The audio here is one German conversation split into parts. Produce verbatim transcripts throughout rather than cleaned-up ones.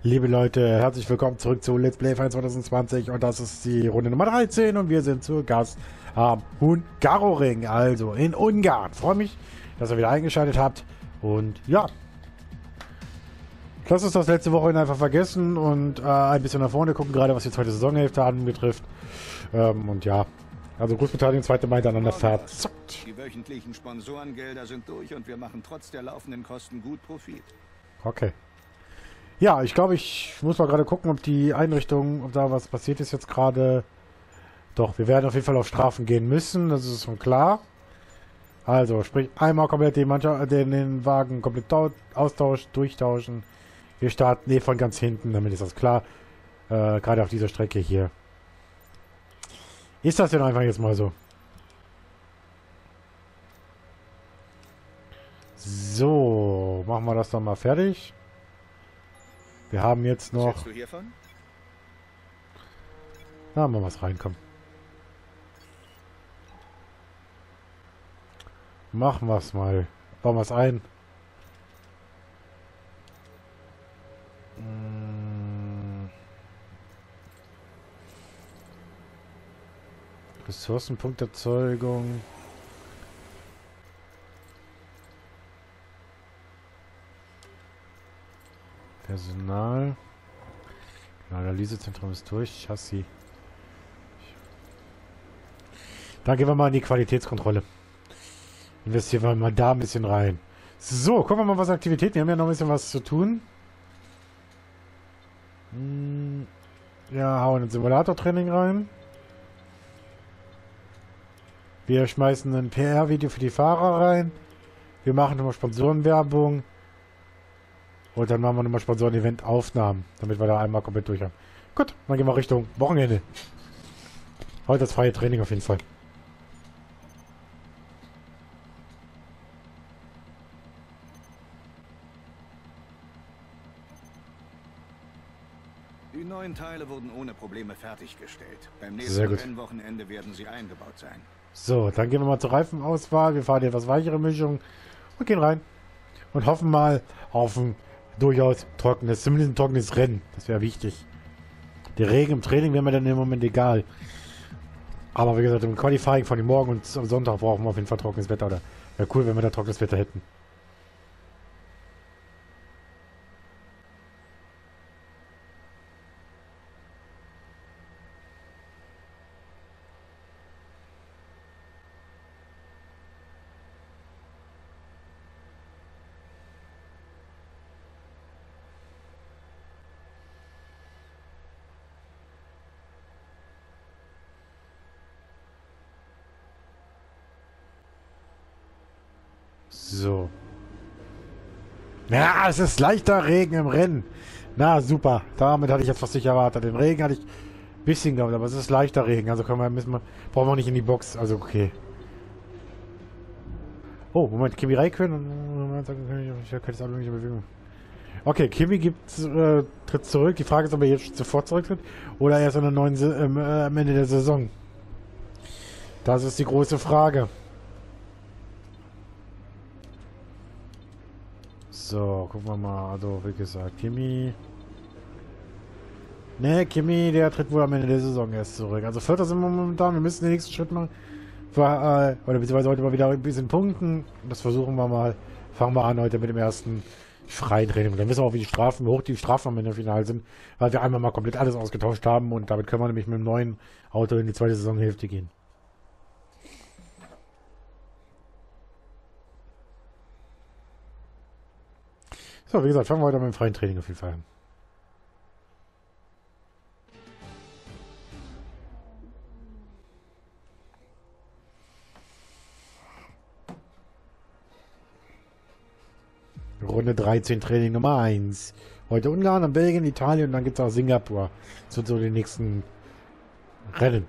Liebe Leute, herzlich willkommen zurück zu Let's Play Fight zwanzig zwanzig und das ist die Runde Nummer dreizehn und wir sind zu Gast am Hungaroring, also in Ungarn. Freue mich, dass ihr wieder eingeschaltet habt und ja, lass uns das letzte Woche einfach vergessen und äh, ein bisschen nach vorne gucken, gerade was die zweite Saisonhälfte anbetrifft. Ähm, und ja, also Großbritannien, zweite Mal hintereinander verzockt. Die wöchentlichen Sponsorengelder sind durch und wir machen trotz der laufenden Kosten gut Profit. Okay. Ja, ich glaube, ich muss mal gerade gucken, ob die Einrichtung, ob da was passiert ist jetzt gerade. Doch, wir werden auf jeden Fall auf Strafen gehen müssen, das ist schon klar. Also, sprich, einmal komplett den, Mannschaft, den, den Wagen komplett austauschen, durchtauschen. Wir starten, nee, von ganz hinten, damit ist das klar. Äh, gerade auf dieser Strecke hier. Ist das denn einfach jetzt mal so? So, machen wir das dann mal fertig. Wir haben jetzt noch... Was hältst du hiervon? Na, mal was reinkommen. Machen wir es mal. Bauen wir es ein. Hm. Ressourcenpunkterzeugung. Personal. Genau, Analysezentrum ist durch. Chassis. Dann gehen wir mal in die Qualitätskontrolle. Investieren wir mal da ein bisschen rein. So, gucken wir mal, was Aktivitäten. Wir haben ja noch ein bisschen was zu tun. Hm, ja, hauen ein Simulator-Training rein. Wir schmeißen ein P R-Video für die Fahrer rein. Wir machen nochmal Sponsorenwerbung. Und dann machen wir nochmal Sponsoren-Event-Aufnahmen, damit wir da einmal komplett durch haben. Gut, dann gehen wir Richtung Wochenende. Heute das freie Training auf jeden Fall. Die neuen Teile wurden ohne Probleme fertiggestellt. Beim nächsten Sehr gut. Rennwochenende werden sie eingebaut sein. So, dann gehen wir mal zur Reifenauswahl. Wir fahren die etwas weichere Mischung und gehen rein. Und hoffen mal auf ein durchaus trockenes, zumindest ein trockenes Rennen. Das wäre wichtig. Der Regen im Training wäre mir dann im Moment egal. Aber wie gesagt, im Qualifying von dem Morgen und am Sonntag brauchen wir auf jeden Fall trockenes Wetter. Oder wäre cool, wenn wir da trockenes Wetter hätten. So. Ja, es ist leichter Regen im Rennen. Na, super. Damit hatte ich jetzt fast nicht erwartet. Den Regen hatte ich ein bisschen gehabt, aber es ist leichter Regen. Also können wir, müssen wir, brauchen wir nicht in die Box. Also okay. Oh, Moment. Kimi Räikkönen. Ich habe keine mögliche Bewegung. Okay, Kimi gibt, äh, tritt zurück. Die Frage ist, ob er jetzt sofort zurücktritt oder erst in der neuen Se ähm, äh, am Ende der Saison. Das ist die große Frage. So, gucken wir mal. Also, wie gesagt, Kimi. Ne, Kimi, der tritt wohl am Ende der Saison erst zurück. Also, Vierter sind wir momentan. Wir müssen den nächsten Schritt machen. Für, äh, oder beziehungsweise heute mal wieder ein bisschen punkten. Das versuchen wir mal. Fangen wir an heute mit dem ersten freien Training. Und dann wissen wir auch, wie die Strafen, wie hoch die Strafen am Ende Final sind. Weil wir einmal mal komplett alles ausgetauscht haben. Und damit können wir nämlich mit dem neuen Auto in die zweite Saisonhälfte gehen. So, wie gesagt, fangen wir heute mit dem freien Training auf jeden Fall an. Runde dreizehn, Training Nummer eins. Heute Ungarn, dann Belgien, Italien und dann gibt es auch Singapur. Das sind so die nächsten Rennen.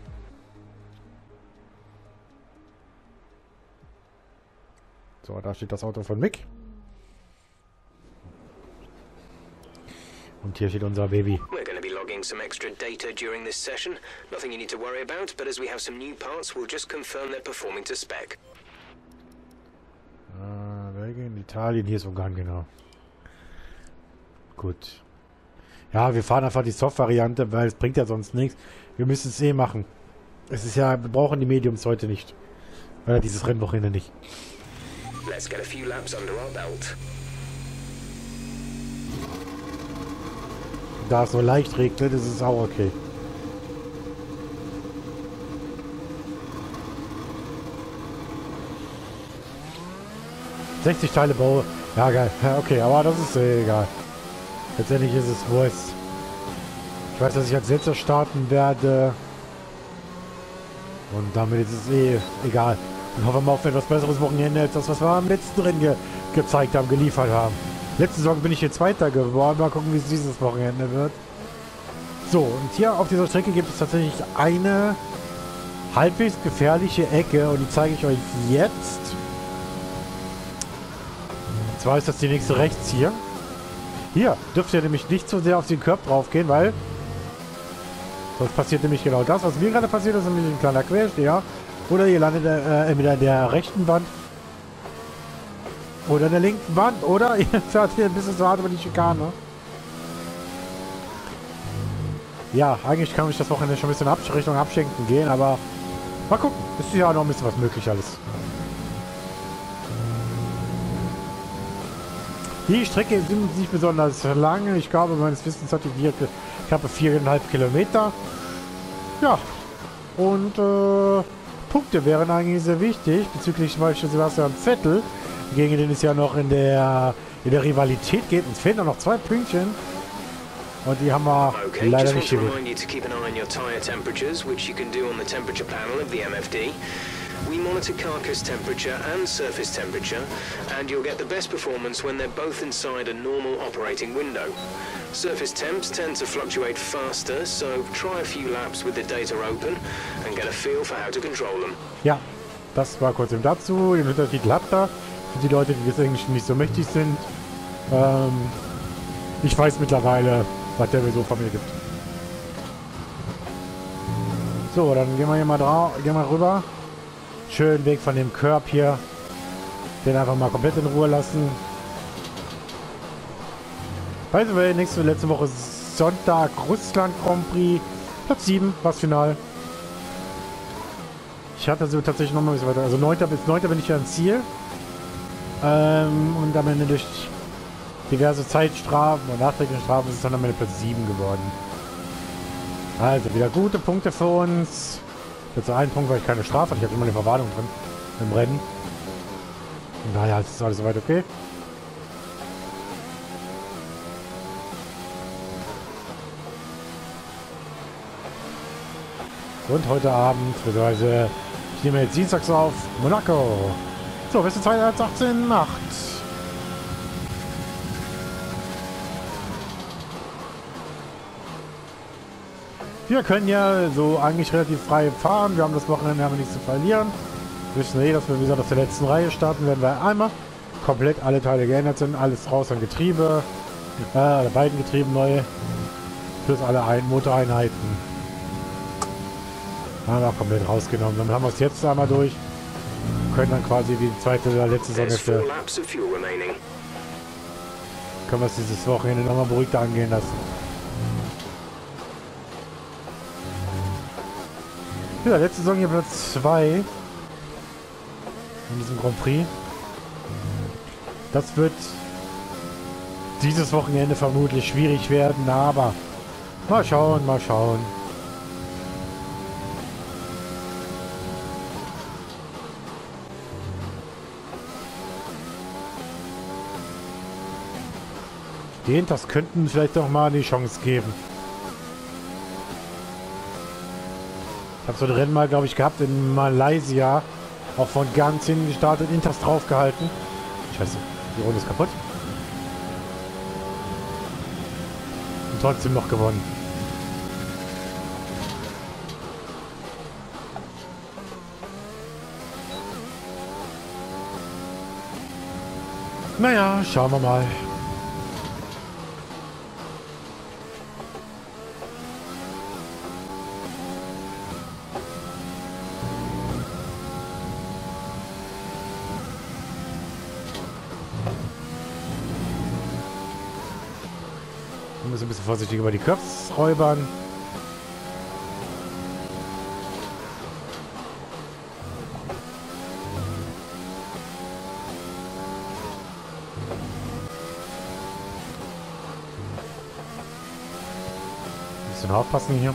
So, da steht das Auto von Mick. Und hier steht unser Baby. We're going to be logging some extra data during this session. Nothing you need to worry about, but as we have some new parts, we'll just confirm they're performing to spec. Äh, Belgien, Italien, hier ist Ungarn, genau. Gut. Ja, wir fahren einfach die Soft-Variante, weil es bringt ja sonst nichts. Wir müssen es eh machen. Es ist ja, wir brauchen die Mediums heute nicht. Oder dieses Rennwochenende nicht. Let's get a few laps under our belt. Da es nur leicht regnet, ist es auch okay. sechzig Teile Bau. Ja, geil. Ja, okay, aber das ist eh egal. Letztendlich ist es Wurst. Ich weiß, dass ich als letzter starten werde. Und damit ist es eh egal. Und hoffen wir mal auf etwas besseres Wochenende als das, was wir am letzten Rennen ge gezeigt haben, geliefert haben. Letzte Saison bin ich hier Zweiter geworden. Mal gucken, wie es dieses Wochenende wird. So, und hier auf dieser Strecke gibt es tatsächlich eine halbwegs gefährliche Ecke. Und die zeige ich euch jetzt. Und zwar ist das die nächste rechts hier. Hier dürft ihr nämlich nicht zu sehr auf den Körper drauf gehen, weil sonst passiert nämlich genau das, was mir gerade passiert ist, nämlich ein kleiner Quersteher. Oder ihr landet äh, entweder in der rechten Wand oder in der linken Wand. Oder ihr fährt hier ein bisschen so hart über die Schikane. Ja, eigentlich kann ich das Wochenende schon ein bisschen ab Richtung Abschenken gehen, aber mal gucken. Ist ja noch ein bisschen was möglich alles. Die Strecke ist nicht besonders lang. Ich glaube, meines Wissens hat die knappe viereinhalb Kilometer. Ja, und äh, Punkte wären eigentlich sehr wichtig, bezüglich zum Beispiel Sebastian Vettel, gegen den es ja noch in der, in der Rivalität geht. Uns fehlen noch zwei Pünktchen. Und die haben wir okay, leider just nicht want to gewählt. remind you to keep an eye on your tyre temperatures, which you can do on the temperature panel of the M F D. We monitor carcass temperature and surface temperature, and you'll get the best performance when they're both inside a normal operating window. Surface temps tend to fluctuate faster, so try a few laps with the data open and get a feel for how to control them. Ja, das war kurz eben dazu. Den Untertitel habt ihr. Für die Leute, die jetzt Englisch nicht so mächtig sind. Ähm, ich weiß mittlerweile, was der mir so von mir gibt. So, dann gehen wir hier mal drauf, gehen wir rüber. Schön Weg von dem Curb hier. Den einfach mal komplett in Ruhe lassen. By the way, nächste letzte Woche Sonntag Russland Grand Prix. Platz sieben, was Final. Ich hatte also tatsächlich noch mal ein bisschen weiter. Also neunter bis neunter bin ich ja am Ziel. Ähm, und am Ende durch diverse Zeitstrafen und nachträgliche Strafen ist es dann am Ende Platz sieben geworden. Also wieder gute Punkte für uns. Jetzt ein Punkt, weil ich keine Strafe hatte. Ich habe immer eine Verwarnung drin im Rennen. Und daher ist es alles soweit okay. Und heute Abend, beziehungsweise ich nehme jetzt dienstags auf, Monaco. So, bis zur zweitausendachtzehn Nacht. Wir können ja so eigentlich relativ frei fahren. Wir haben das Wochenende, haben wir nichts zu verlieren. Wir wissen eh, dass wir wie gesagt aus der letzten Reihe starten werden, weil einmal komplett alle Teile geändert sind. Alles raus an Getriebe. Äh, alle beiden Getrieben neue. Plus alle ein Motoreinheiten. Haben wir komplett rausgenommen. Dann haben wir es jetzt einmal durch. Können dann quasi die zweite oder letzte Saisonhälfte. Können wir es dieses Wochenende nochmal beruhigter angehen lassen. Ja, letzte Saison hier Platz zwei in diesem Grand Prix. Das wird dieses Wochenende vermutlich schwierig werden, aber mal schauen, mal schauen. Den, das könnten vielleicht doch mal die Chance geben. Ich habe so ein Rennen mal, glaube ich, gehabt in Malaysia. Auch von ganz hinten gestartet, Inters draufgehalten. Scheiße, die Runde ist kaputt. Und trotzdem noch gewonnen. Naja, schauen wir mal. Wir müssen ein bisschen vorsichtig über die Curbs räubern. Ein bisschen aufpassen hier.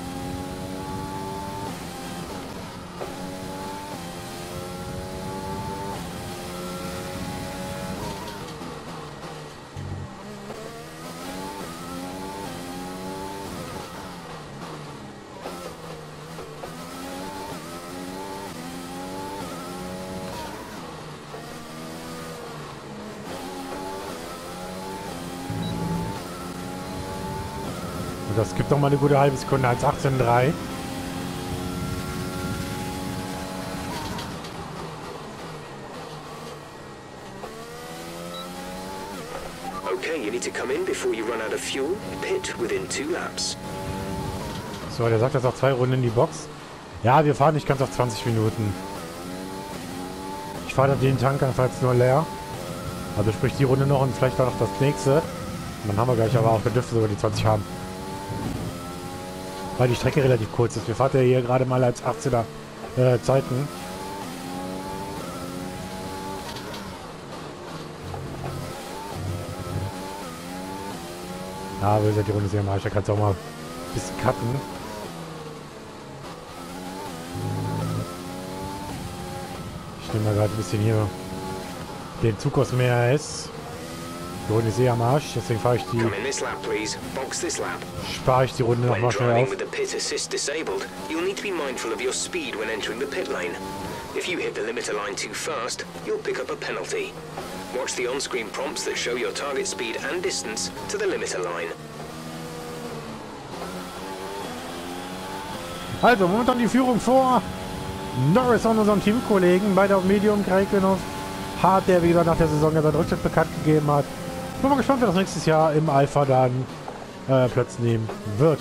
Das gibt noch mal eine gute halbe Sekunde als achtzehn Komma drei. Okay, you need to come in before you run out of fuel. Pit within two laps. So, der sagt jetzt auch zwei Runden in die Box. Ja, wir fahren nicht ganz auf zwanzig Minuten. Ich fahre den Tank einfach jetzt nur leer. Also sprich die Runde noch und vielleicht auch noch das nächste. Und dann haben wir gleich aber auch, der dürfte sogar die zwanzig haben. Weil die Strecke relativ kurz ist. Wir fahren ja hier gerade mal als achtzehner äh, Zeiten. Ja, wir sind die Runde sehr mal. Da kannst du auch mal ein bisschen cutten. Ich nehme mal gerade ein bisschen hier den Zug aus dem R S. Die Runde ist eh am Arsch, deswegen fahre ich die. Spare ich die Runde noch mal schnell auf. With the pit assist disabled, you'll need to be mindful of your speed when entering the pit lane. If you hit the limiter line too fast, you'll pick up a penalty. Watch the on-screen prompts that show your target speed and distance to the limiter line. Also, momentan die Führung vor Norris und unserem Teamkollegen. Beide auf Medium, Kraikenhoff Hart, der wie gesagt nach der Saison ja seinen Rücktritt bekannt gegeben hat. Bin mal gespannt, wer das nächstes Jahr im Alpha dann äh, Platz nehmen wird.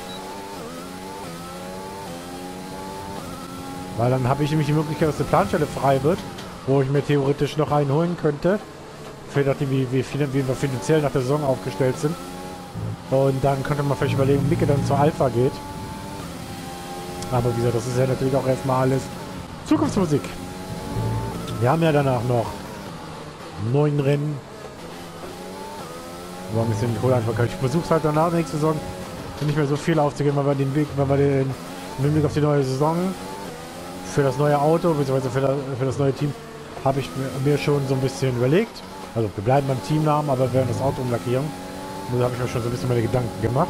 Weil dann habe ich nämlich die Möglichkeit, dass eine Planstelle frei wird, wo ich mir theoretisch noch einen holen könnte. Je nachdem, wie, wie, wie wir finanziell nach der Saison aufgestellt sind. Und dann könnte man vielleicht überlegen, wie Micke dann zur Alpha geht. Aber wie gesagt, das ist ja natürlich auch erstmal alles Zukunftsmusik. Wir haben ja danach noch neun Rennen. War ein bisschen cool einfach. Ich versuche es halt danach nächste Saison nicht mehr so viel aufzugeben, weil wir den Weg, weil wir den im Blick auf die neue Saison für das neue Auto bzw. Für das, für das neue Team habe ich mir schon so ein bisschen überlegt. Also wir bleiben beim Teamnamen, aber wir werden das Auto umlackieren. Und da habe ich mir schon so ein bisschen meine Gedanken gemacht.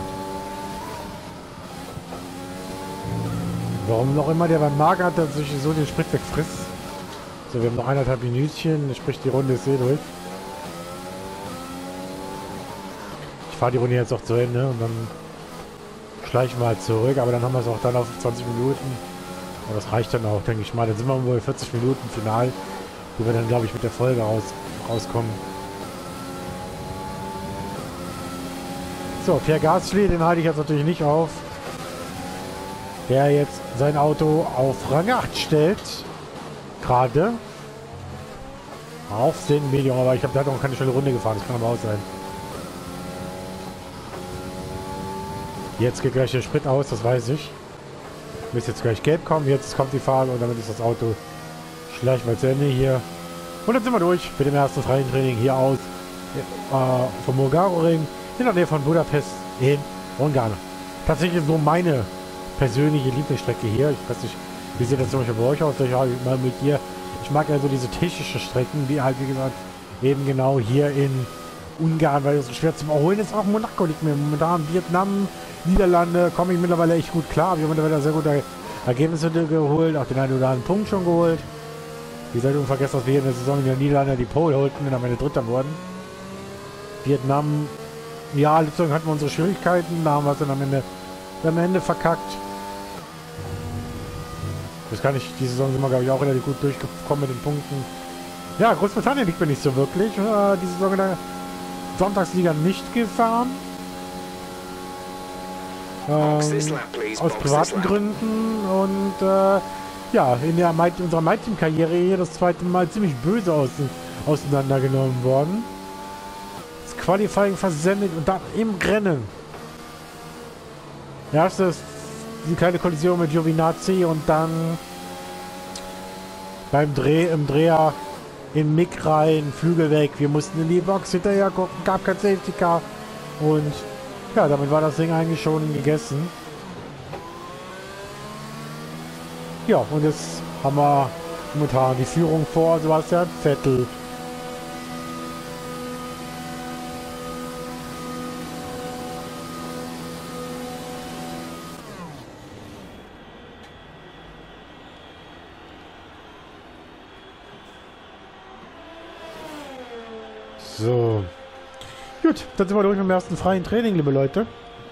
Warum noch immer der beim Magen hat, dass sich so den Sprit wegfrisst. So, wir haben noch eineinhalb Minütchen, sprich die Runde ist eh durch. Ich fahre die Runde jetzt auch zu Ende und dann schleichen wir halt zurück, aber dann haben wir es auch dann auf zwanzig Minuten. Und das reicht dann auch, denke ich mal. Dann sind wir wohl vierzig Minuten final, wo wir dann, glaube ich, mit der Folge raus, rauskommen. So, Pierre Gasly, den halte ich jetzt natürlich nicht auf. Der jetzt sein Auto auf Rang acht stellt. Gerade. Auf den Medium, aber ich glaube, der hat noch keine schnelle Runde gefahren. Das kann aber auch sein. Jetzt geht gleich der Sprit aus, das weiß ich. Müsste jetzt gleich gelb kommen. Jetzt kommt die Farbe und damit ist das Auto schleichen wir zu Ende hier. Und dann sind wir durch mit dem ersten freien Training hier aus äh, vom Hungaroring in der Nähe von Budapest in Ungarn. Tatsächlich so meine persönliche Lieblingsstrecke hier. Ich weiß nicht, wie sieht das zum Beispiel bei euch aus? Ich mal mit dir. Ich mag ja so diese technischen Strecken, die halt, wie gesagt, eben genau hier in Ungarn, weil es so schwer zu überholen ist. Auch Monaco liegt mir momentan. Vietnam, Niederlande, komme ich mittlerweile echt gut klar. Wir haben mittlerweile sehr gute Ergebnisse geholt, auch den einen oder anderen Punkt schon geholt. Wie gesagt, unvergessen, dass wir hier in der Saison in den Niederlande die Pole holten und am Ende Dritter wurden. Vietnam, ja, letzte Saison hatten wir unsere Schwierigkeiten, da haben wir es dann am Ende, am Ende verkackt. Das kann ich, die Saison sind wir, glaube ich, auch relativ gut durchgekommen mit den Punkten. Ja, Großbritannien liegt mir nicht so wirklich. Äh, die Saison in der Sonntagsliga nicht gefahren. Ähm, aus privaten Gründen. Und äh, ja, in der My, unserer MyTeam-Karriere hier das zweite Mal ziemlich böse aus, auseinandergenommen worden. Das Qualifying versendet und dann im Rennen Erstes die kleine Kollision mit Giovinazzi und dann beim Dreh im Dreher in Mick rein, Flügel weg. Wir mussten in die Box hinterher gucken, gab kein Safety Car. Und ja, damit war das Ding eigentlich schon gegessen. Ja, und jetzt haben wir momentan die Führung vor Sebastian Vettel. So. Gut, dann sind wir durch mit dem ersten freien Training, liebe Leute.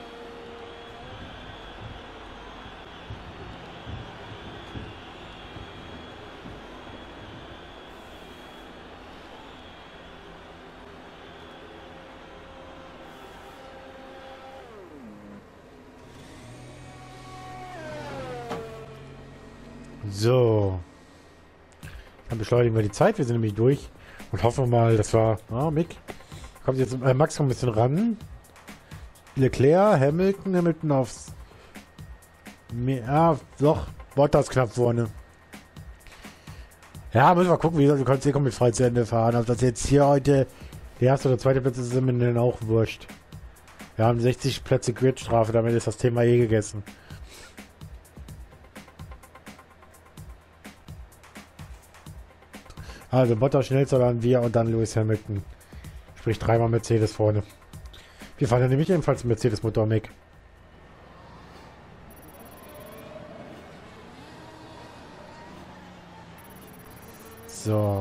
So. Dann beschleunigen wir die Zeit. Wir sind nämlich durch. Und hoffen wir mal, dass wir... Ah, Mick. Kommt jetzt äh, Max noch ein bisschen ran. Leclerc, Hamilton, Hamilton aufs... Ja, doch. Bottas knapp vorne. Ja, müssen wir gucken, wie wir können hier mit frei zu Ende fahren. Ob das jetzt hier heute der erste oder zweite Platz ist, ist mir dann auch wurscht. Wir haben sechzig Plätze Gridstrafe, damit ist das Thema eh gegessen. Also Bottas schnellster, dann wir und dann Lewis Hamilton. Sprich dreimal Mercedes vorne. Wir fahren ja nämlich ebenfalls Mercedes-Motor Mick. So.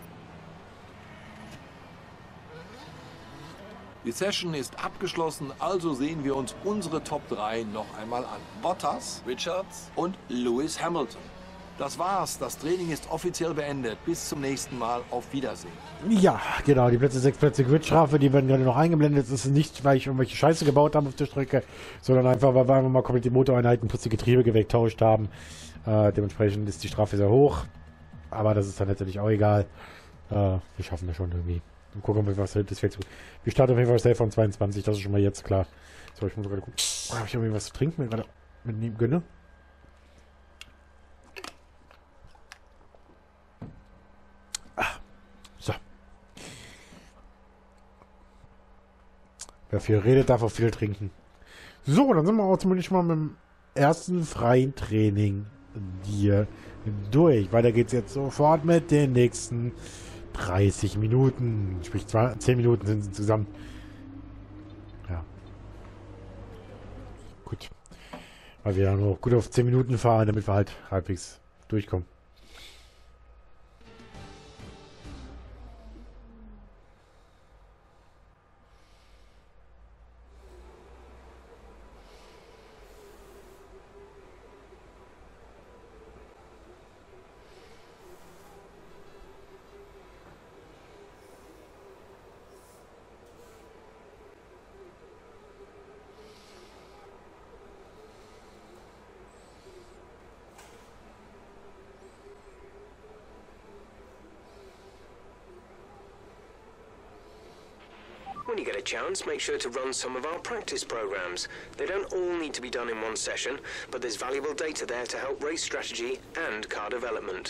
Die Session ist abgeschlossen, also sehen wir uns unsere Top drei noch einmal an. Bottas, Richards und Lewis Hamilton. Das war's, das Training ist offiziell beendet. Bis zum nächsten Mal, auf Wiedersehen. Ja, genau, die Plätze, sechs Plätze Gridstrafe, die werden gerade noch eingeblendet. Das ist nicht, weil ich irgendwelche Scheiße gebaut habe auf der Strecke, sondern einfach, weil wir einfach mal komplett die Motoreinheiten plus die Getriebe gewegtauscht haben. Äh, dementsprechend ist die Strafe sehr hoch. Aber das ist dann natürlich auch egal. Äh, wir schaffen das schon irgendwie. Und gucken, was das fällt. Wir starten auf jeden Fall safe von zweiundzwanzig, das ist schon mal jetzt klar. So, ich muss gerade gucken. Habe ich irgendwie was zu trinken, mir gerade mitnehmen gönne? Wer viel redet, darf auch viel trinken. So, dann sind wir auch zumindest mal mit dem ersten freien Training hier durch. Weiter geht's jetzt sofort mit den nächsten dreißig Minuten. Sprich, zehn Minuten sind es insgesamt. Ja. Gut. Weil wir ja noch gut auf zehn Minuten fahren, damit wir halt halbwegs durchkommen. When you get a chance, make sure to run some of our practice programs. They don't all need to be done in one session, but there's valuable data there to help race strategy and car development.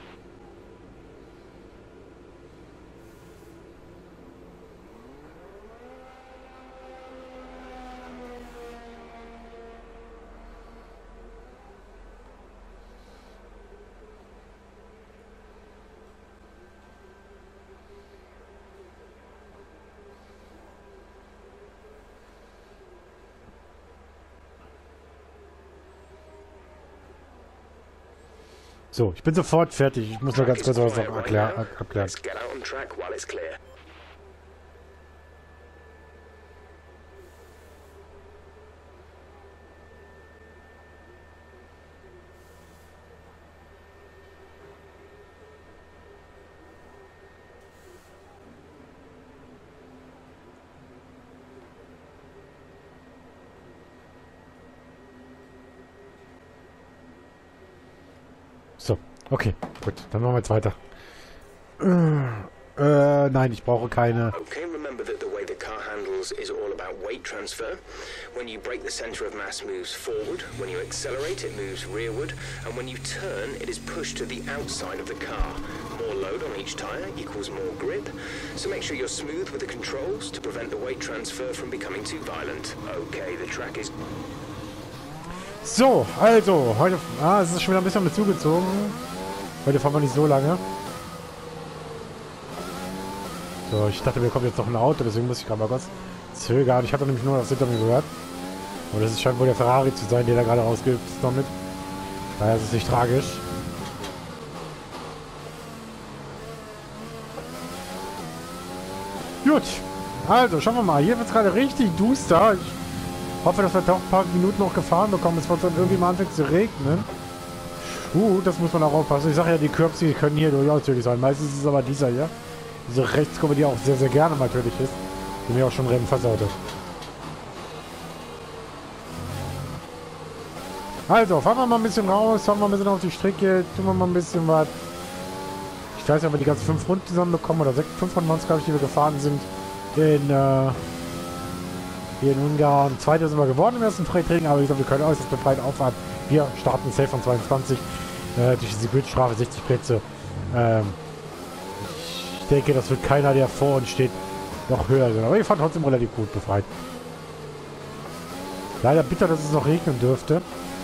So, ich bin sofort fertig. Ich muss noch ganz kurz was noch erklären. abklären. Let's get out on track while it's clear. So, okay, gut. Dann machen wir jetzt weiter. Äh, nein, ich brauche keine. Okay, remember that the way the car handles is all about weight transfer. When you brake, the center of mass moves forward. When you accelerate, it moves rearward. And when you turn, it is pushed to the outside of the car. More load on each tire equals more grip. So make sure you're smooth with the controls to prevent the weight transfer from becoming too violent. Okay, the track is... So, also, heute... Ah, es ist schon wieder ein bisschen mit zugezogen. Heute fahren wir nicht so lange. So, ich dachte, mir kommt jetzt noch ein Auto, deswegen muss ich gerade mal kurz zögern. Ich hatte nämlich nur das hinter mir gehört. Und das scheint wohl der Ferrari zu sein, der da gerade rausgehüpft ist damit. Daher ist es nicht tragisch. Gut, also schauen wir mal. Hier wird es gerade richtig duster. Ich hoffe, dass wir doch ein paar Minuten noch gefahren bekommen, bis es dann irgendwie mal anfängt zu regnen. Uh, das muss man auch aufpassen. Ich sage ja, die Curbs, die können hier durchaus tödlich sein. Meistens ist es aber dieser hier. Diese Rechtskurve, die auch sehr, sehr gerne mal tödlich ist. Die mir auch schon Rennen versaut hat. Also, fahren wir mal ein bisschen raus, fahren wir ein bisschen auf die Strecke, tun wir mal ein bisschen was. Ich weiß nicht, ob wir die ganzen fünf Runden zusammen bekommen oder sechs, fünf Runden, glaube ich, die wir gefahren sind. In, äh, hier in Ungarn. Zweiter sind wir geworden im ersten Freitraining, aber wie gesagt, wir können äußerst befreit auffahren. Wir starten safe von zweiundzwanzig. Äh, durch diese Gridstrafe sechzig Plätze. Ähm, ich denke, das wird keiner, der vor uns steht, noch höher sein. Aber wir fahren trotzdem relativ gut befreit. Leider bitter, dass es noch regnen dürfte.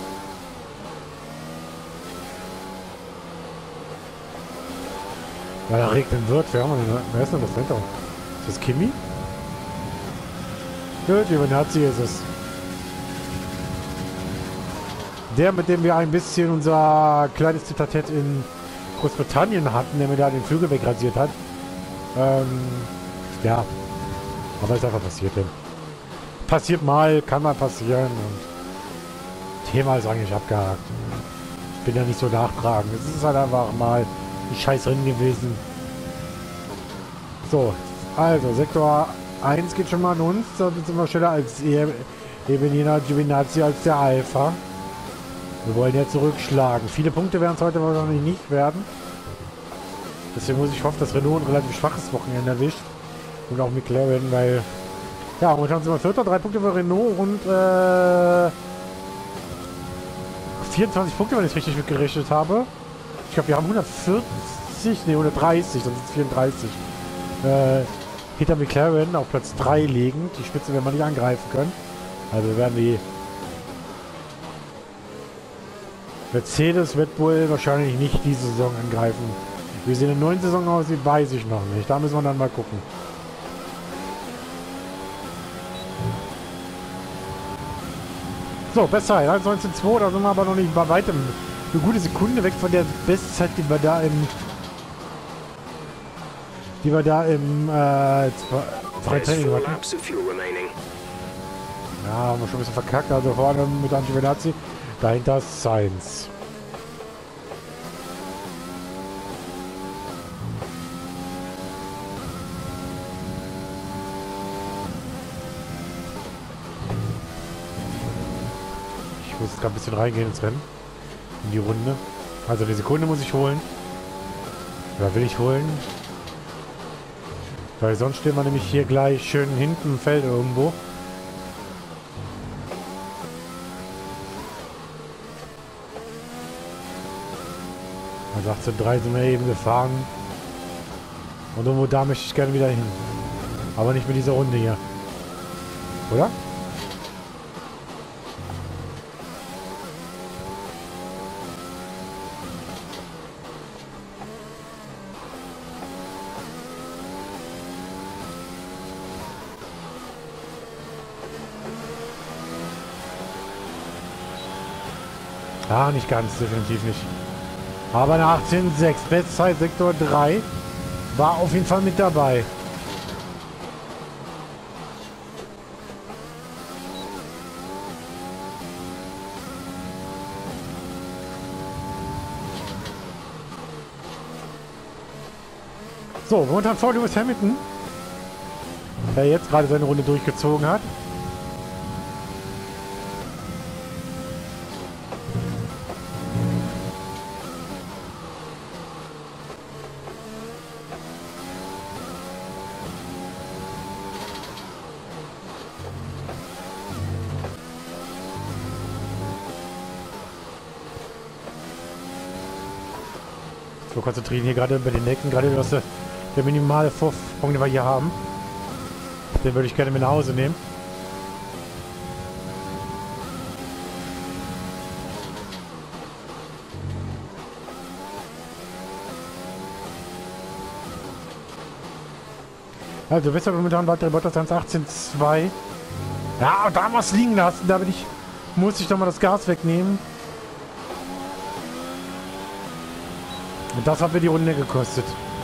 Weil er regnen wird. Wer, haben wir denn, wer ist denn das Center? Ist das Kimi? Gut, über Nazi ist es. Der, mit dem wir ein bisschen unser kleines Tete-a-Tete in Großbritannien hatten, der mir da den Flügel wegrasiert hat. Ähm, ja. Aber ist einfach passiert. Denn. Passiert mal, kann mal passieren. Und Thema ist eigentlich abgehakt. Ich bin ja nicht so nachtragend. Es ist halt einfach mal ein scheiß Rennen gewesen. So, also Sektor eins geht schon mal an uns. Da sind wir schneller als eben jener Giovinazzi als der Alpha. Wir wollen ja zurückschlagen. Viele Punkte werden es heute wahrscheinlich nicht werden. Deswegen muss ich hoffen, dass Renault ein relativ schwaches Wochenende erwischt. Und auch McLaren, weil... Ja, momentan sind wir Vierter, drei Punkte für Renault und äh, vierundzwanzig Punkte, wenn ich es richtig mitgerechnet habe. Ich glaube, wir haben hundertvierzig, ne, hundertdreißig, sonst sind es vierunddreißig. Äh, hinter McLaren auf Platz drei liegen. Die Spitze werden wir nicht angreifen können. Also werden die Mercedes, Red Bull wahrscheinlich nicht diese Saison angreifen. Wie sie in der neuen Saison aussieht, weiß ich noch nicht. Da müssen wir dann mal gucken. So, Bestzeit, eins neunzehn zwei, da sind wir aber noch nicht bei weitem eine gute Sekunde weg von der Bestzeit, die wir da im die wir da im äh, Freitraining hatten. Ja, haben wir schon ein bisschen verkackt, also vorne mit Giovinazzi, dahinter ist Sainz. Ich muss jetzt gerade ein bisschen reingehen ins Rennen. In die Runde. Also die Sekunde muss ich holen. Oder will ich holen? Weil sonst stehen wir nämlich hier gleich schön hinten im Feld irgendwo. Also achtzehn Komma drei sind wir eben gefahren. Und irgendwo da möchte ich gerne wieder hin. Aber nicht mit dieser Runde hier. Oder? Ah, nicht ganz, definitiv nicht. Aber eine achtzehn Komma sechs, Bestzeit Sektor drei, war auf jeden Fall mit dabei. So, momentan vor Lewis Hamilton, der jetzt gerade seine Runde durchgezogen hat. So konzentrieren hier gerade bei den Necken, gerade was der, der minimale Vorsprung, den wir hier haben. Den würde ich gerne mit nach Hause nehmen. Also, besser momentan weitere Bottas eins achtzehn zwei. Ja, und da haben wir es liegen lassen. Da bin ich, muss ich doch mal das Gas wegnehmen. Und das hat mir die Runde gekostet.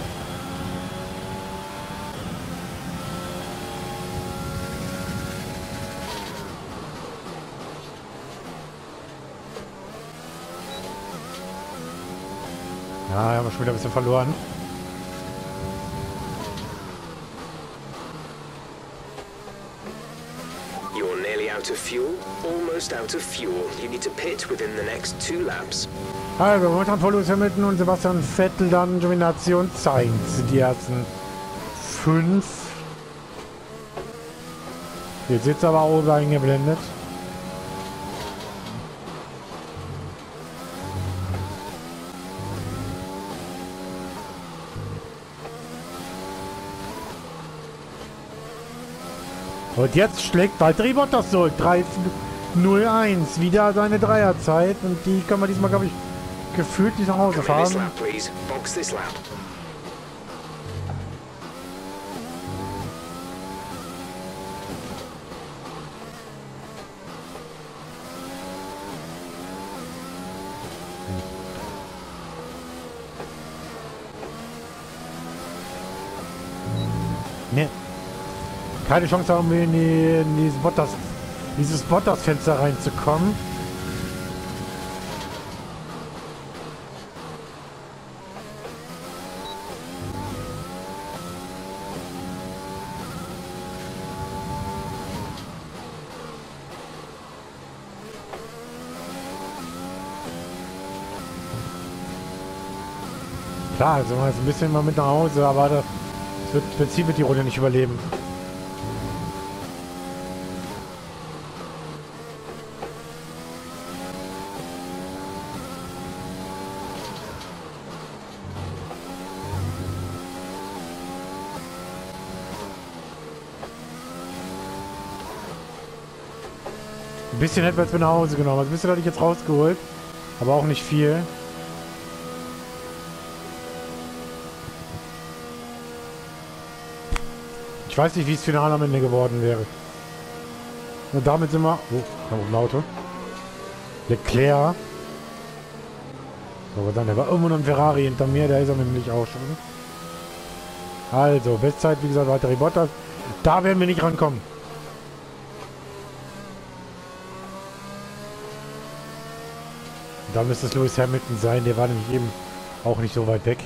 Ja, haben wir schon wieder ein bisschen verloren. You're nearly out of fuel, almost out of fuel. You need to pit within the next two laps. Also, momentan vor Lewis Hamilton und Sebastian Vettel dann Domination zeigen. Sind die ersten fünf. Jetzt sitzt aber auch eingeblendet. Und jetzt schlägt Valtteri Bottas zurück. drei null eins. Wieder seine Dreierzeit. Und die können wir diesmal, glaube ich, gefühlt nicht nach Hause fahren. Ne. Keine Chance haben wir in, die, in dieses Bottas, dieses Bottas-Fenster reinzukommen. Klar, also mal ein bisschen mal mit nach Hause, aber das wird, im Prinzip wird die Runde nicht überleben. Ein bisschen hätten wir jetzt mit nach Hause genommen. Also ein bisschen hatte ich jetzt rausgeholt. Aber auch nicht viel. Ich weiß nicht, wie es final am Ende geworden wäre. Und damit sind wir... Oh, da oben ein Auto. Leclerc. So, dann, der war irgendwo noch ein Ferrari hinter mir. Der ist er nämlich auch schon. Also, Bestzeit, wie gesagt, Valtteri Bottas. Da werden wir nicht rankommen. Da müsste es Lewis Hamilton sein. Der war nämlich eben auch nicht so weit weg.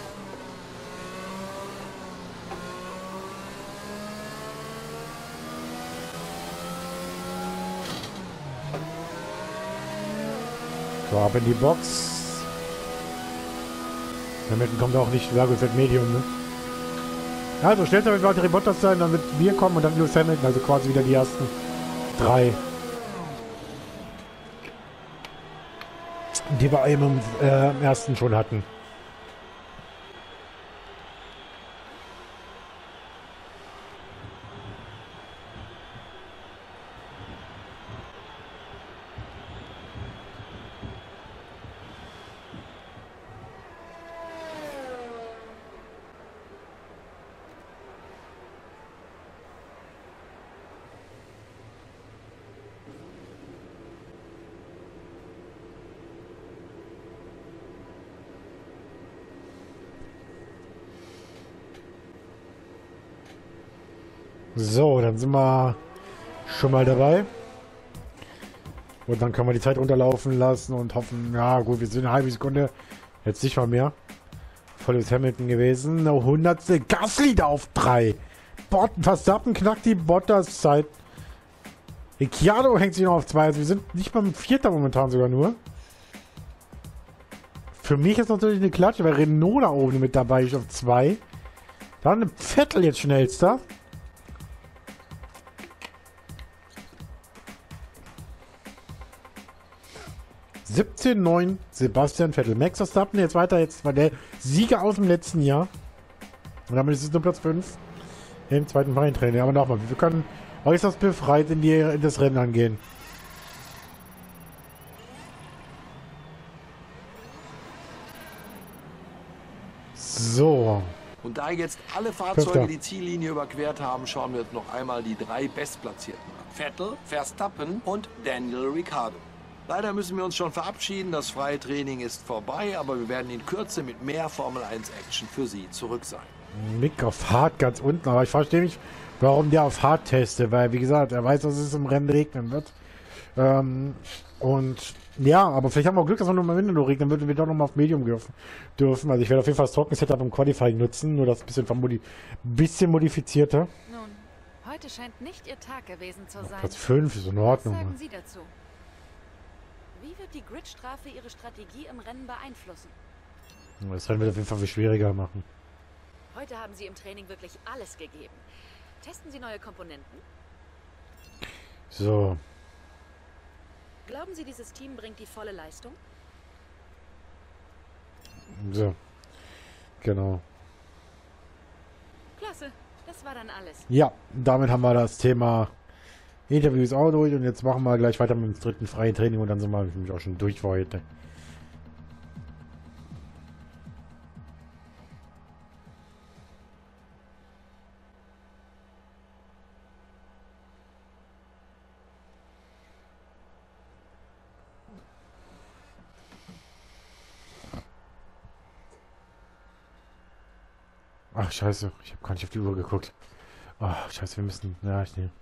So, ab in die Box. Hamilton kommt auch nicht. Ja, gut, wird Medium, ne? Also, stellt euch Valtteri Bottas sein, dann wird wir kommen und dann Lewis Hamilton. Also quasi wieder die ersten drei. Die wir eben im äh, ersten schon hatten. So, dann sind wir schon mal dabei. Und dann können wir die Zeit runterlaufen lassen und hoffen, ja gut, wir sind eine halbe Sekunde, jetzt nicht mal mehr. Volles Hamilton gewesen. Eine hundertstel Gasly da auf drei. Bot, Verstappen knackt die Bottas-Zeit. Ricciardo hängt sich noch auf zwei. Also wir sind nicht beim Vierter momentan sogar nur. Für mich ist natürlich eine Klatsche, weil Renault da oben mit dabei ist auf zwei. Dann Vettel jetzt schnellster. siebzehn neun Sebastian Vettel. Max Verstappen jetzt weiter. Jetzt war der Sieger aus dem letzten Jahr. Und damit ist es nur Platz fünf im zweiten freien Training. Aber nochmal, wir können äußerst befreit in, die, in das Rennen angehen. So. Und da jetzt alle Fahrzeuge Fünfter. die Ziellinie überquert haben, schauen wir uns noch einmal die drei Bestplatzierten an. Vettel, Verstappen und Daniel Ricciardo. Leider müssen wir uns schon verabschieden, das freie Training ist vorbei, aber wir werden in Kürze mit mehr Formel eins Action für Sie zurück sein. Mick auf Hard ganz unten, aber ich verstehe nicht, warum der auf Hard testet, weil, wie gesagt, er weiß, dass es im Rennen regnen wird. Ähm, und ja, aber vielleicht haben wir auch Glück, dass wir nur mal nur regnen, dann würden wir doch noch mal auf Medium dürfen. dürfen. Also ich werde auf jeden Fall das Trocken-Setup im Qualifying nutzen, nur das bisschen, vermodi bisschen modifizierter. Nun, heute scheint nicht Ihr Tag gewesen zu sein. Platz fünf ist in Was Ordnung. sagen Sie dazu? Wie wird die Gridstrafe Ihre Strategie im Rennen beeinflussen? Das Rennen wird auf jeden Fall viel schwieriger machen. Heute haben Sie im Training wirklich alles gegeben. Testen Sie neue Komponenten? So. Glauben Sie, dieses Team bringt die volle Leistung? So. Genau. Klasse, das war dann alles. Ja, damit haben wir das Thema Interviews auch durch und jetzt machen wir gleich weiter mit dem dritten freien Training und dann sind wir nämlich auch schon durch für heute. Ach, scheiße. Ich habe gar nicht auf die Uhr geguckt. Ach, scheiße, wir müssen... Ja, ich nehme...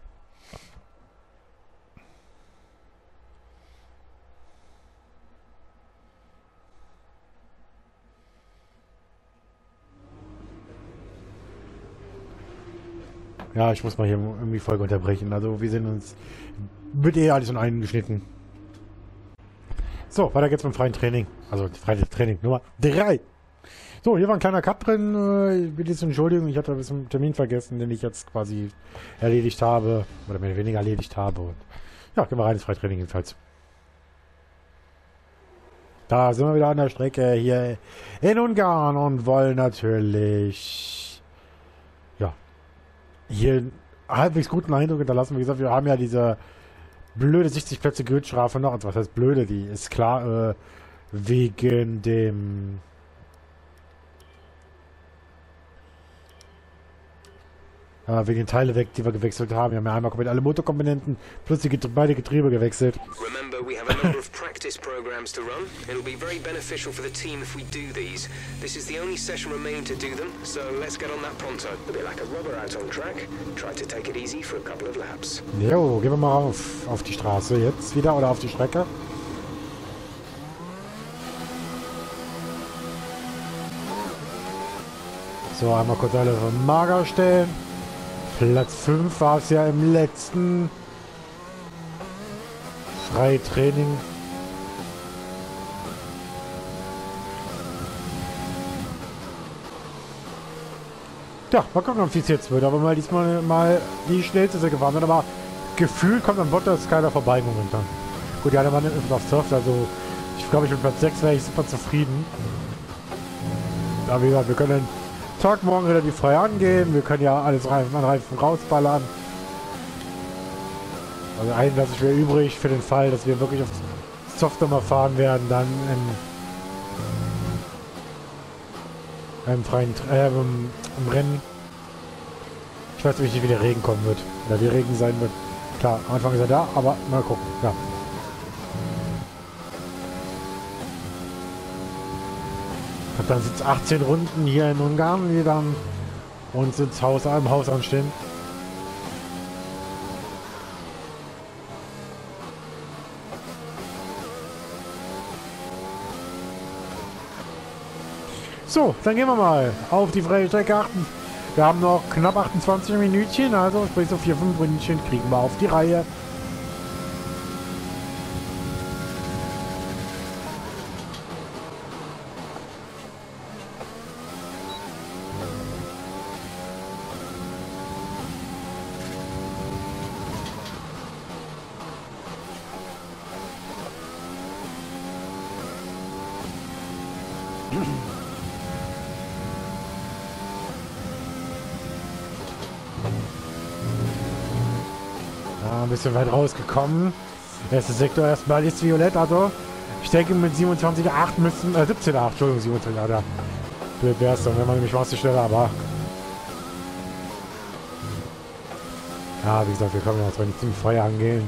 Ja, ich muss mal hier irgendwie Folge unterbrechen. Also, wir sehen uns... Wird eh alles in einen geschnitten. So, weiter geht's beim freien Training. Also, freies Training Nummer drei. So, hier war ein kleiner Cut drin. Äh, Ich bitte jetzt Entschuldigung, ich hatte ein bisschen Termin vergessen, den ich jetzt quasi erledigt habe. Oder mehr oder weniger erledigt habe. Und ja, gehen wir rein ins Freitraining jedenfalls. Da sind wir wieder an der Strecke hier in Ungarn und wollen natürlich ja hier einen halbwegs guten Eindruck hinterlassen. Wie gesagt, wir haben ja diese blöde sechzig Plätze Gridstrafe noch. Also was heißt blöde? Die ist klar äh, wegen dem Äh, wegen den Teile weg, die wir gewechselt haben. Wir haben ja einmal komplett alle Motorkomponenten plus die Getrie beide Getriebe gewechselt. Remember, we have a number of practice programs to run. It'll be very beneficial for the team if we do these. This is the only session remaining to do them, so let's get on that pronto. A bit like a rubber out on track. Try to take it easy for a couple of laps. Jo, gehen wir mal auf, auf die Straße jetzt wieder oder auf die Strecke. So, einmal kurz alle auf Mager stellen. Platz fünf war es ja im letzten Freitraining. Ja, mal gucken, ob es jetzt wird. Aber mal diesmal mal die schnellste Strecke gefahren wird. Aber gefühlt kommt am Bottas keiner vorbei momentan. Gut, ja, der Mann ist auf Surf. Also ich glaube, ich mit Platz sechs wäre ich super zufrieden. Aber wie gesagt, wir können Tag morgen relativ frei angehen. Wir können ja alles Reifen an Reifen rausballern. Also einen lasse ich mir übrig für den Fall, dass wir wirklich auf Soft mal fahren werden, dann im, im freien äh, im, im Rennen. Ich weiß nicht, wie der Regen kommen wird. Oder wie Regen sein wird. Klar, am Anfang ist er da, aber mal gucken. Ja. Und dann sind es achtzehn Runden hier in Ungarn, die dann uns ins Haus, im Haus anstehen. So, dann gehen wir mal auf die freie Strecke achten. Wir haben noch knapp achtundzwanzig Minütchen, also sprich so vier, fünf Ründchen kriegen wir auf die Reihe. bisschen weit rausgekommen. Erster Sektor erstmal ist violett, also ich denke mit siebenundzwanzig Komma acht müssen, äh siebzehn Komma acht, Entschuldigung, siebenundzwanzig Komma acht, ja. Du wärst dann, wenn man nämlich was schneller, aber ja, wie gesagt, wir können ja zwar nicht ziemlich frei angehen.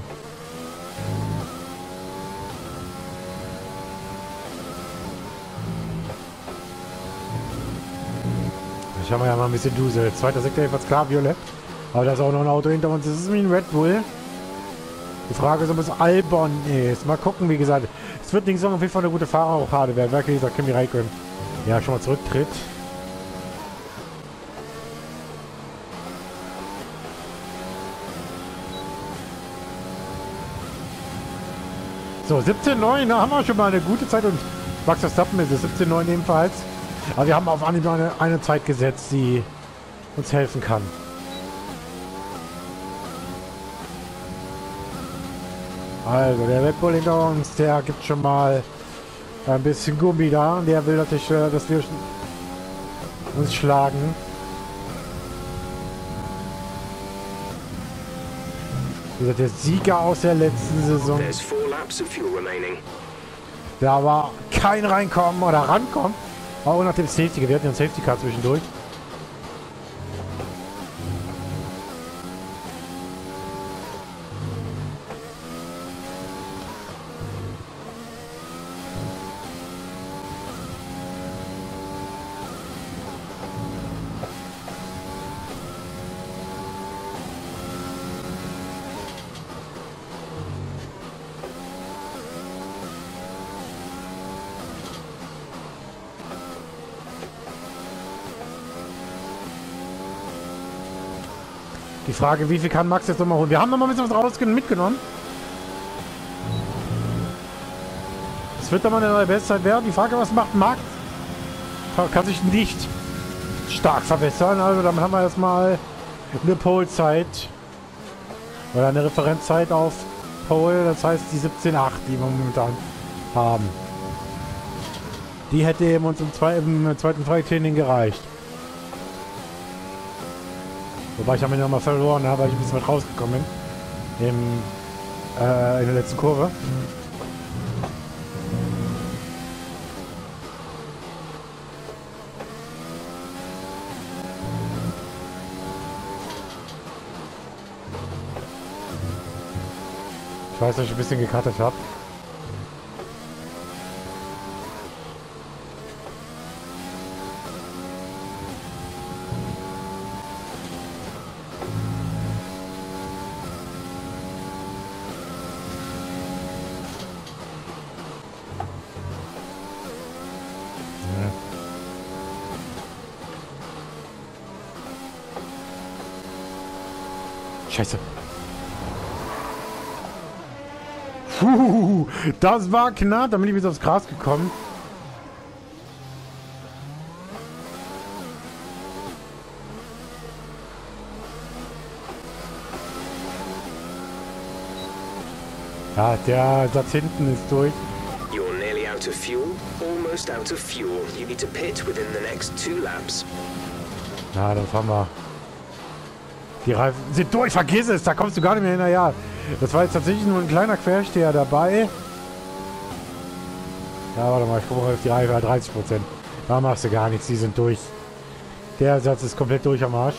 Ich habe ja mal ein bisschen Dusel. Zweiter Sektor jedenfalls klar, violett. Aber da ist auch noch ein Auto hinter uns. Das ist wie ein Red Bull. Die Frage ist, ob es Albon ist. Mal gucken, wie gesagt. Es wird nicht so auf jeden Fall eine gute Fahrerrochade werden. Wer gesagt, Kimi Räikkönen. Ja, schon mal zurücktritt. So, siebzehn Komma neun, da haben wir schon mal eine gute Zeit und Max Verstappen ist es, siebzehn Komma neun ebenfalls. Aber wir haben auf Anhieb eine, eine Zeit gesetzt, die uns helfen kann. Also, der Red Bull hinter uns, der gibt schon mal ein bisschen Gummi da. Der will natürlich, dass wir uns schlagen. Wie gesagt, der Sieger aus der letzten Saison. Da war kein Reinkommen oder Rankommen. Auch nach dem Safety. Wir hatten ja einen Safety Car zwischendurch. Die Frage, wie viel kann Max jetzt nochmal holen? Wir haben nochmal ein bisschen was raus mitgenommen. Es wird nochmal eine neue Bestzeit werden. Die Frage, was macht Max? Kann sich nicht stark verbessern. Also damit haben wir erstmal eine Pole-Zeit. Oder eine Referenzzeit auf Pole. Das heißt die siebzehn Komma acht, die wir momentan haben. Die hätte eben uns im, zwei, im zweiten Freitraining gereicht. Wobei ich am Ende nochmal verloren habe, weil ich ein bisschen weit rausgekommen bin. Im, äh, in der letzten Kurve. Ich weiß, dass ich ein bisschen gecuttet habe. Scheiße. Puh, das war knapp. Da bin ich bis aufs Gras gekommen. Ja, der Satz hinten ist durch. You're nearly out of fuel, almost out of fuel. You need to pit within the next two laps. Na, dann fahren wir. Die Reifen sind durch, vergiss es, da kommst du gar nicht mehr hinterher. Das war jetzt tatsächlich nur ein kleiner Quersteher dabei. Ja, warte mal, ich gucke mal auf die Reifen, dreißig Prozent. Da machst du gar nichts, die sind durch. Der Satz ist komplett durch am Arsch.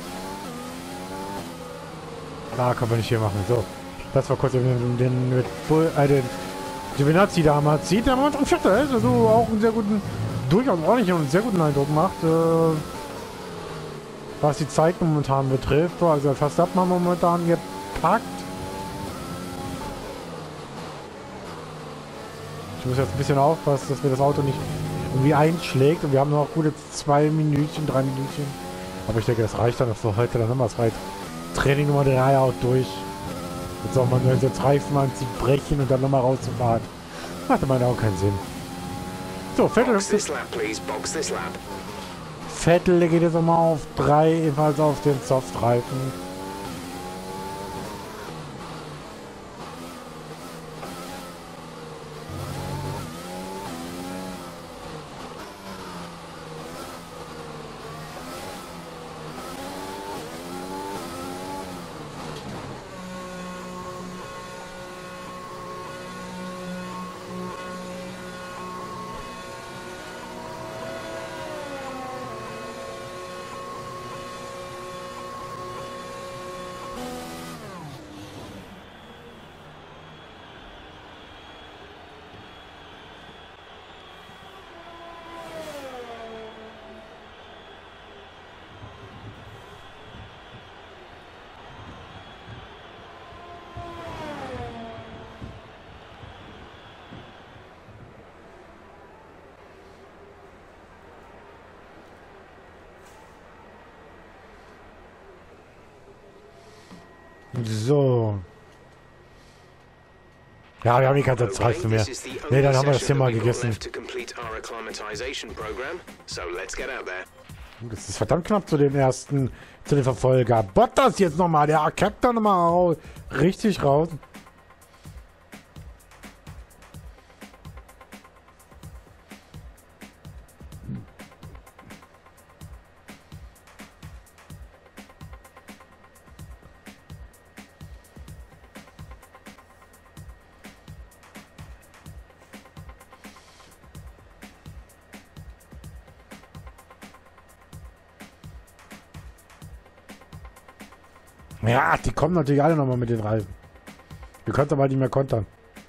Da kann man nicht hier machen. So, das war kurz den, den, den, äh, den Giovinazzi damals. Sieht der Mann und Vierter ist, also auch einen sehr guten, durchaus ordentlichen und sehr guten Eindruck macht. Äh, Was die Zeit momentan betrifft, also fast hat man momentan gepackt. Ich muss jetzt ein bisschen aufpassen, dass wir das Auto nicht irgendwie einschlägt. Und wir haben noch gute zwei Minütchen, drei Minütchen. Aber ich denke, das reicht dann für heute. Dann haben wir das reicht. Training Nummer drei auch durch. Jetzt soll man jetzt Reifen anziehen, brechen und dann nochmal rauszufahren. Macht in meinen Augen keinen Sinn. So, Vettel. Box this lap, please. Box this lap. Vettel geht jetzt nochmal auf drei, ebenfalls auf den Softreifen. So. Ja, wir haben die ganze Zeit für mehr. Ne, dann haben wir das hier mal gegessen. Das ist verdammt knapp zu den ersten, zu den Verfolger. Bottas jetzt nochmal, der kackt da nochmal raus. Richtig raus. Ja, die kommen natürlich alle nochmal mit den Reifen. Wir können aber nicht mehr kontern.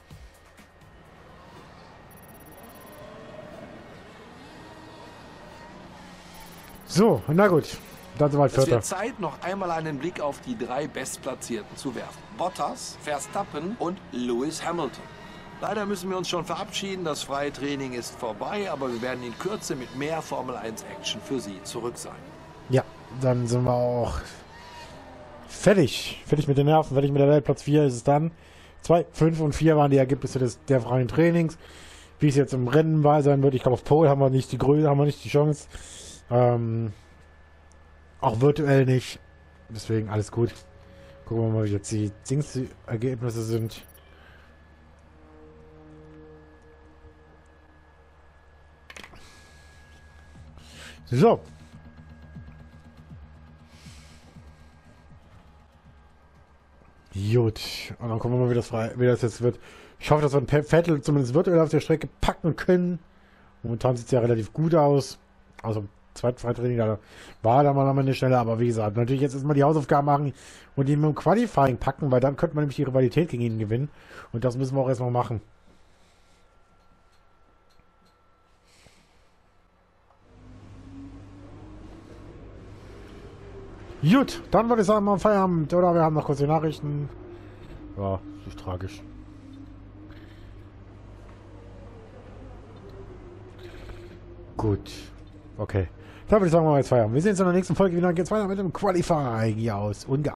So, na gut. Dann sind wir Es Vierter. wird Zeit, noch einmal einen Blick auf die drei Bestplatzierten zu werfen. Bottas, Verstappen und Lewis Hamilton. Leider müssen wir uns schon verabschieden. Das freie Training ist vorbei, aber wir werden in Kürze mit mehr Formel eins Action für Sie zurück sein. Ja, dann sind wir auch fertig. Fertig mit den Nerven, fertig mit der Welt. Platz vier ist es dann. zwei, fünf und vier waren die Ergebnisse des, der freien Trainings. Wie es jetzt im Rennen war sein wird, ich glaube auf Pole haben wir nicht die Größe, haben wir nicht die Chance. Ähm, auch virtuell nicht. Deswegen alles gut. Gucken wir mal, wie jetzt die Dings-Ergebnisse sind. So. Gut. Und dann gucken wir mal, wie das, frei, wie das jetzt wird. Ich hoffe, dass wir ein Vettel zumindest virtuell auf der Strecke packen können. Momentan sieht es ja relativ gut aus. Also, zweiten Freitraining, da war da mal am Ende schneller. Aber wie gesagt, natürlich jetzt erstmal die Hausaufgaben machen und die mit dem Qualifying packen, weil dann könnte man nämlich die Rivalität gegen ihn gewinnen. Und das müssen wir auch erstmal machen. Gut, dann würde ich sagen, mal Feierabend. Oder wir haben noch kurze Nachrichten. Ja, nicht tragisch. Gut. Okay. Dann würde ich sagen, machen wir jetzt Feierabend. Wir sehen uns in der nächsten Folge wieder. Dann geht's weiter mit dem Qualifying hier aus Ungarn.